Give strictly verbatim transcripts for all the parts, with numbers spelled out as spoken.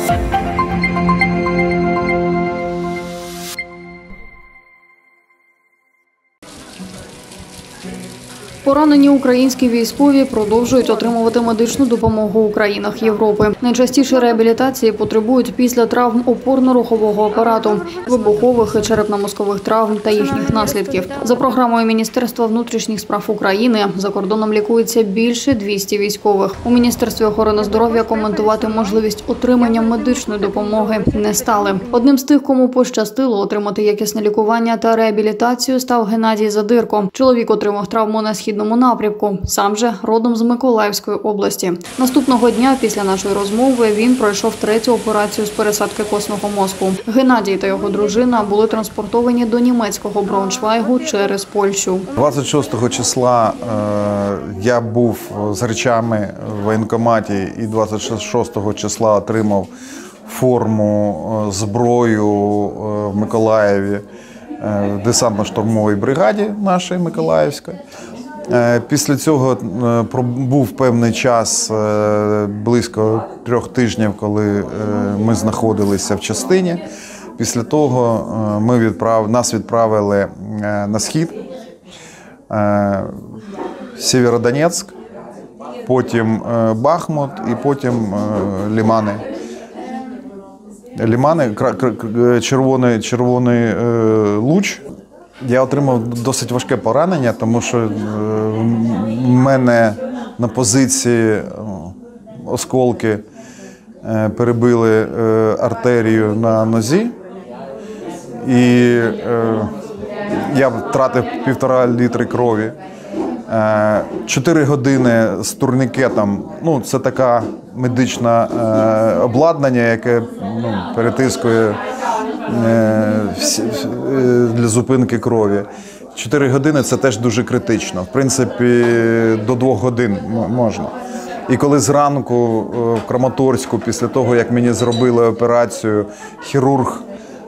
Поранені українські військові продовжують отримувати медичну допомогу у країнах Європи. Найчастіше реабілітації потребують після травм опорно-рухового апарату, вибухових і черепно-мозкових травм та їхніх наслідків. За програмою Міністерства внутрішніх справ України за кордоном лікується більше двісті військових. У Міністерстві охорони здоров'я коментувати можливість отримання медичної допомоги не стали. Одним з тих, кому пощастило отримати якісне лікування та реабілітацію, став Геннадій Задирко. Чоловік отримав травму на східному напрямку, сам же родом з Миколаївської області. Наступного дня після нашої розмови він пройшов третю операцію з пересадки костного мозку. Геннадій та його дружина були транспортовані до німецького Брауншвайгу через Польщу. двадцять шостого числа е, я був з речами в воєнкоматі і двадцять шостого числа отримав форму, зброю в Миколаєві в десантно-штурмовій бригаді нашої Миколаївської. Після цього був певний час, близько трьох тижнів, коли ми знаходилися в частині. Після того ми відправ... нас відправили на схід, Сєвєродонецьк, потім Бахмут і потім Лимани. Лимани, червоний, червоний луч. Я отримав досить важке поранення, тому що в мене на позиції осколки перебили артерію на нозі. І я втратив півтора літри крові. Чотири години з турнікетом, ну це таке медичне обладнання, яке ну, перетискує для зупинки крові. Чотири години – це теж дуже критично. В принципі, до двох годин можна. І коли зранку в Краматорську, після того, як мені зробили операцію, хірург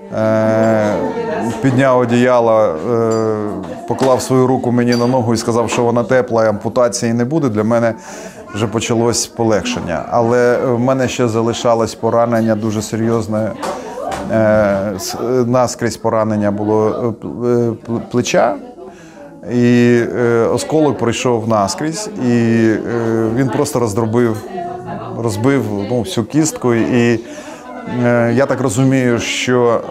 підняв одіяло, поклав свою руку мені на ногу і сказав, що вона тепла, і ампутації не буде, для мене вже почалось полегшення. Але в мене ще залишалось поранення дуже серйозне. Наскрізь поранення було плеча, і осколок пройшов наскрізь, і він просто роздробив, розбив ну, всю кістку. І я так розумію, що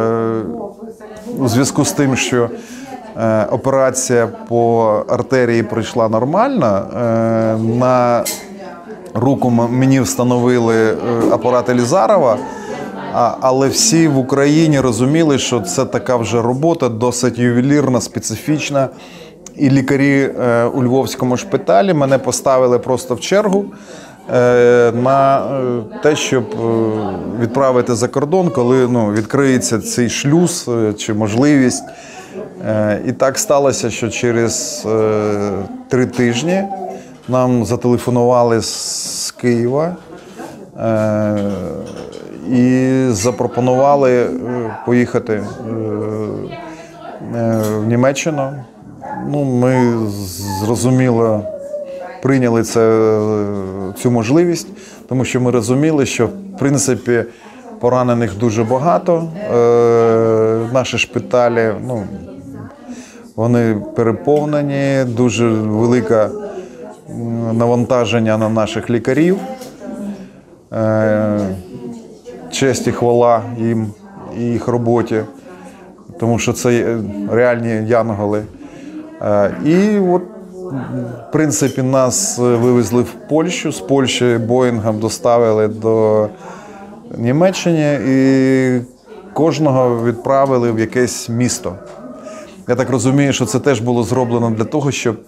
у зв'язку з тим, що операція по артерії пройшла нормально, на руку мені встановили апарат Елізарова, але всі в Україні розуміли, що це така вже робота, досить ювелірна, специфічна. І лікарі у Львовському шпиталі мене поставили просто в чергу на те, щоб відправити за кордон, коли ну, відкриється цей шлюз чи можливість. І так сталося, що через три тижні нам зателефонували з Києва і запропонували поїхати в Німеччину. Ну, ми зрозуміло прийняли це, цю можливість, тому що ми розуміли, що в принципі поранених дуже багато. Наші шпиталі, ну, вони переповнені, дуже велике навантаження на наших лікарів. Честь і хвала їм і їх роботі, тому що це реальні янголи. І от, в принципі, нас вивезли в Польщу, з Польщі Боїнгом доставили до Німеччини і кожного відправили в якесь місто. Я так розумію, що це теж було зроблено для того, щоб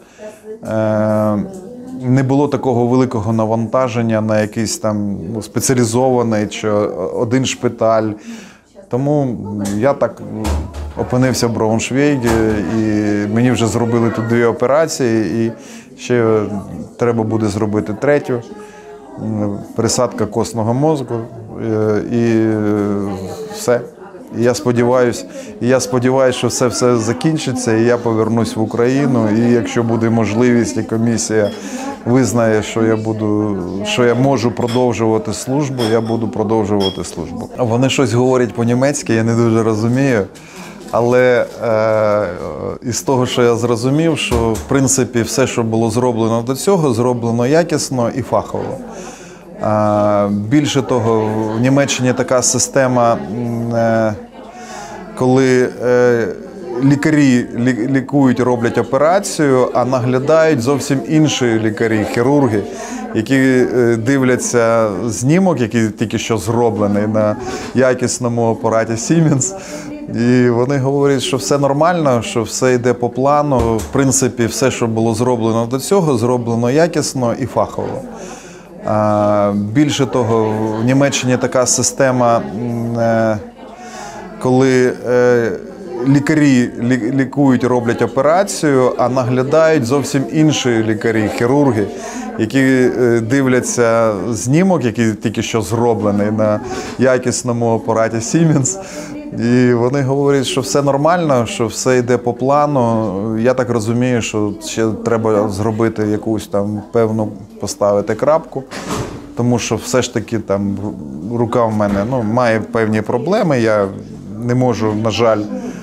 не було такого великого навантаження на якийсь там спеціалізований чи один шпиталь. Тому я так опинився в Брауншвейгі, і мені вже зробили тут дві операції, і ще треба буде зробити третю. Пересадка костного мозку і все. І я сподіваюся, я сподіваюся, що все все закінчиться, і я повернусь в Україну. І якщо буде можливість, і комісія визнає, що я буду, що я можу продовжувати службу, я буду продовжувати службу. Вони щось говорять по-німецьки, я не дуже розумію. Але е, із того, що я зрозумів, що в принципі все, що було зроблено до цього, зроблено якісно і фахово. Е, більше того, в Німеччині така система, е, коли е, лікарі лі, лікують, роблять операцію, а наглядають зовсім інші лікарі, хірурги, які е, дивляться знімок, який тільки що зроблений на якісному апараті Siemens. І вони говорять, що все нормально, що все йде по плану. В принципі, все, що було зроблено до цього, зроблено якісно і фахово. Більше того, в Німеччині така система, коли лікарі лікують, роблять операцію, а наглядають зовсім інші лікарі, хірурги, які дивляться знімок, який тільки що зроблений на якісному апараті Siemens. І вони говорять, що все нормально, що все йде по плану. Я так розумію, що ще треба зробити якусь там певну, поставити крапку, тому що все ж таки там рука в мене ну, має певні проблеми. Я не можу, на жаль,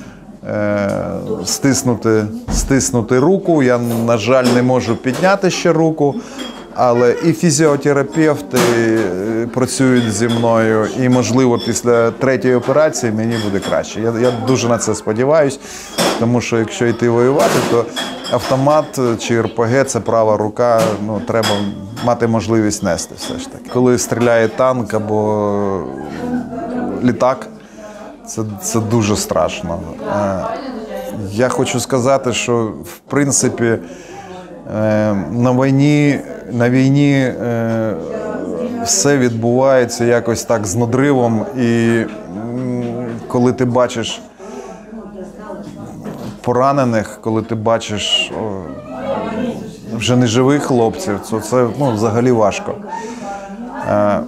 стиснути, стиснути руку, я, на жаль, не можу підняти ще руку. Але і фізіотерапевти працюють зі мною, і, можливо, після третьої операції мені буде краще. Я, я дуже на це сподіваюся, тому що якщо йти воювати, то автомат чи ер пе ге – це права рука, ну, треба мати можливість нести все ж таки. Коли стріляє танк або літак, це, це дуже страшно. Я хочу сказати, що, в принципі, на війні, на війні е, все відбувається якось так з надривом, і коли ти бачиш поранених, коли ти бачиш о, вже неживих хлопців, то це ну, взагалі важко. Е,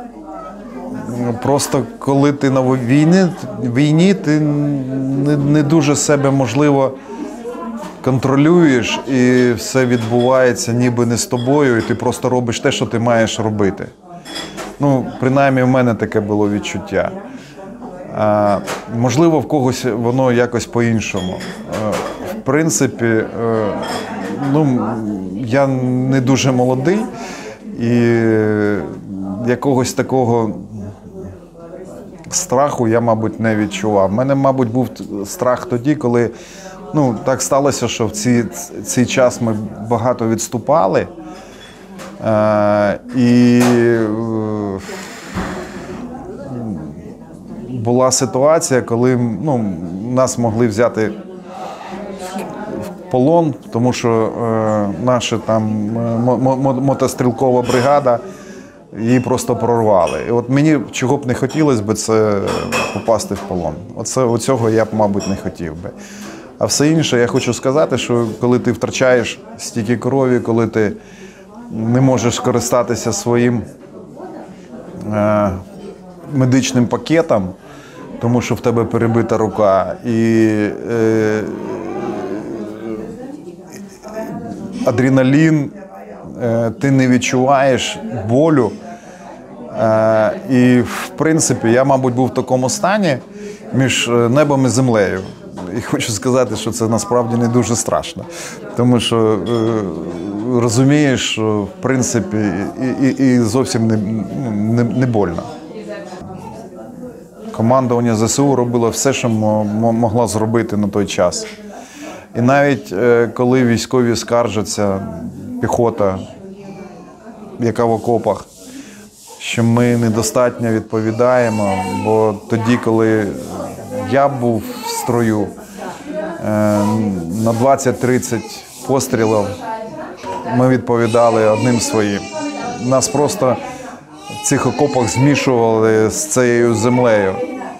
просто коли ти на війні, війні ти не, не дуже себе, можливо, контролюєш, і все відбувається ніби не з тобою, і ти просто робиш те, що ти маєш робити. Ну, принаймні, в мене таке було відчуття. А, можливо, в когось воно якось по-іншому. А, в принципі, а, ну, я не дуже молодий, і якогось такого страху я, мабуть, не відчував. У мене, мабуть, був страх тоді, коли ну, так сталося, що в ці, цей час ми багато відступали. Е, і е, була ситуація, коли ну, нас могли взяти в полон, тому що е, наша там мотострілкова бригада, її просто прорвали. І от мені чого б не хотілося б, це попасти в полон. Оце, оцього я б, мабуть, не хотів би. А все інше, я хочу сказати, що коли ти втрачаєш стільки крові, коли ти не можеш скористатися своїм е, медичним пакетом, тому що в тебе перебита рука, і е, адреналін, е, ти не відчуваєш болю. Е, і, в принципі, я, мабуть, був в такому стані між небом і землею. І хочу сказати, що це насправді не дуже страшно, тому що е, розумієш, що в принципі і, і, і зовсім не, не, не больно. Командування зе ес у робило все, що могла зробити на той час. І навіть е, коли військові скаржаться, піхота, яка в окопах, що ми недостатньо відповідаємо, бо тоді, коли я був в строю, на двадцять-тридцять пострілів ми відповідали одним своїм. Нас просто в цих окопах змішували з цією землею.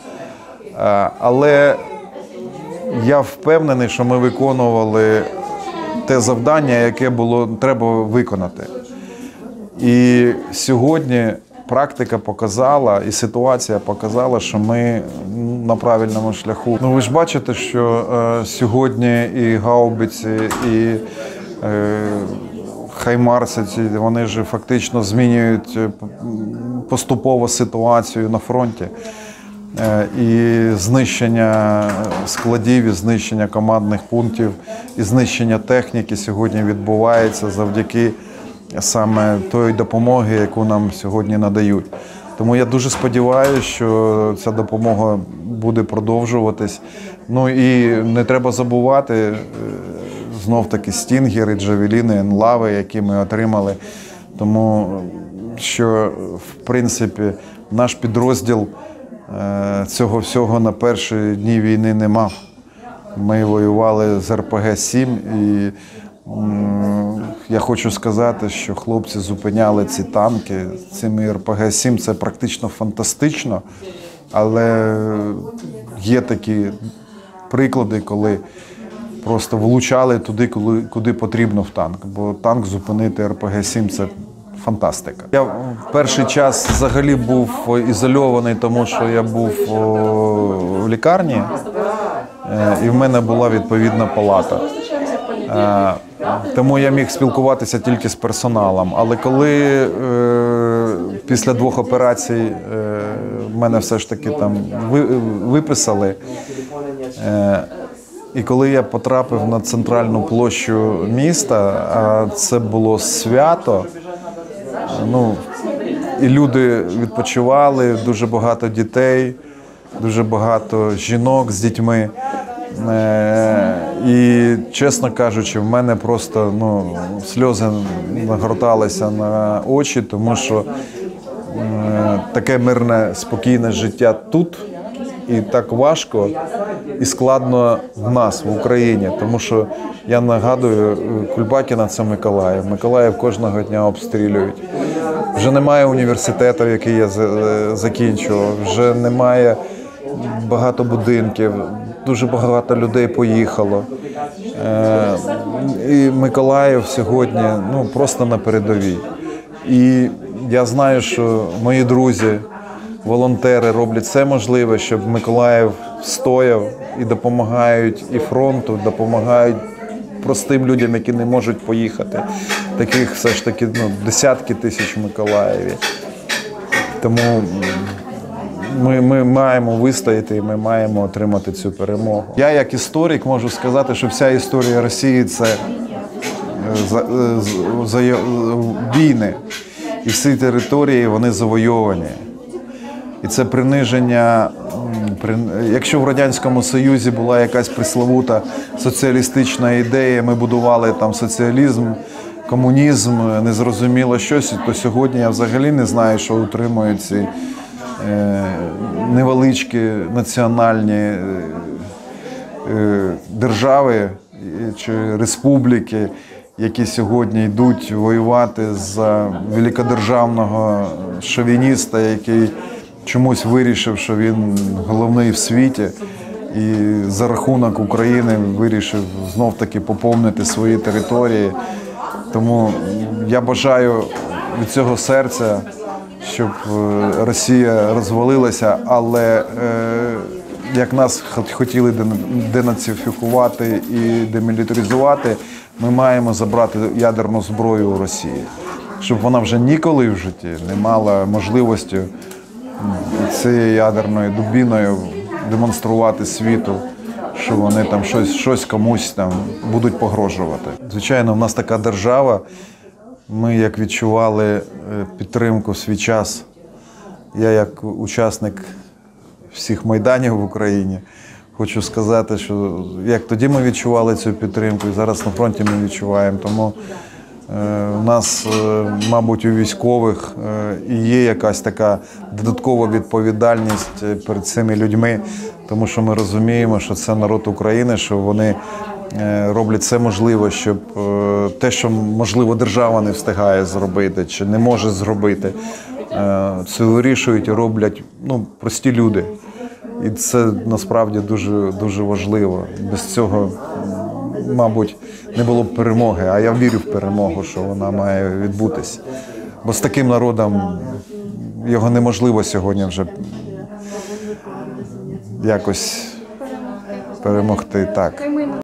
Але я впевнений, що ми виконували те завдання, яке було треба виконати. І сьогодні практика показала і ситуація показала, що ми на правильному шляху. Ну, ви ж бачите, що е, сьогодні і гаубиці, і е, хаймарси, вони ж фактично змінюють поступово ситуацію на фронті. І знищення складів, і знищення командних пунктів, і знищення техніки сьогодні відбувається завдяки саме тої допомоги, яку нам сьогодні надають. Тому я дуже сподіваюся, що ця допомога буде продовжуватись. Ну і не треба забувати, знов-таки, стінгери, джавеліни, енлави, які ми отримали. Тому що, в принципі, наш підрозділ цього всього на перші дні війни не мав. Ми воювали з ер пе ге сім, і я хочу сказати, що хлопці зупиняли ці танки цими ер пе ге сім. Це практично фантастично, але є такі приклади, коли просто влучали туди, куди потрібно в танк. Бо танк зупинити ер пе ге сім – це фантастика. Я в перший час взагалі був ізольований, тому що я був в лікарні, і в мене була відповідна палата. Тому я міг спілкуватися тільки з персоналом. Але коли після двох операцій мене все ж таки там виписали, і коли я потрапив на центральну площу міста, а це було свято, ну, і люди відпочивали, дуже багато дітей, дуже багато жінок з дітьми. І, чесно кажучи, в мене просто ну, сльози нагорталися на очі, тому що таке мирне, спокійне життя тут, і так важко і складно в нас, в Україні. Тому що, я нагадую, Кульбакіна – це Миколаїв. Миколаїв кожного дня обстрілюють. Вже немає університету, який я закінчував, вже немає багато будинків, дуже багато людей поїхало. І Миколаїв сьогодні ну, просто на передовій. І я знаю, що мої друзі, волонтери роблять все можливе, щоб Миколаїв стояв, і допомагають і фронту, допомагають простим людям, які не можуть поїхати. Таких все ж таки ну, десятки тисяч в Миколаєві. Тому ми, ми маємо вистояти і ми маємо отримати цю перемогу. Я як історик можу сказати, що вся історія Росії – це за, за, війни. І всі території, вони завойовані. І це приниження, якщо в Радянському Союзі була якась пресловута соціалістична ідея, ми будували там соціалізм, комунізм, незрозуміло щось, то сьогодні я взагалі не знаю, що утримують ці е, невеличкі національні е, держави чи республіки, які сьогодні йдуть воювати за великодержавного шовініста, який чомусь вирішив, що він головний в світі, і за рахунок України вирішив знов-таки поповнити свої території. Тому я бажаю від цього серця, щоб Росія розвалилася, але як нас хотіли денацифікувати і демілітаризувати, ми маємо забрати ядерну зброю у Росії, щоб вона вже ніколи в житті не мала можливості цією ядерною дубіною демонструвати світу, що вони там щось, щось комусь там будуть погрожувати. Звичайно, в нас така держава, ми як відчували підтримку в свій час. Я як учасник всіх майданів в Україні хочу сказати, що як тоді ми відчували цю підтримку, і зараз на фронті ми відчуваємо. Тому у нас, мабуть, у військових і є якась така додаткова відповідальність перед цими людьми, тому що ми розуміємо, що це народ України, що вони роблять все можливе, щоб те, що, можливо, держава не встигає зробити чи не може зробити, це вирішують і роблять ну, прості люди. І це насправді дуже, дуже важливо. Без цього, мабуть, не було б перемоги, а я вірю в перемогу, що вона має відбутися. Бо з таким народом його неможливо сьогодні вже якось перемогти. Так.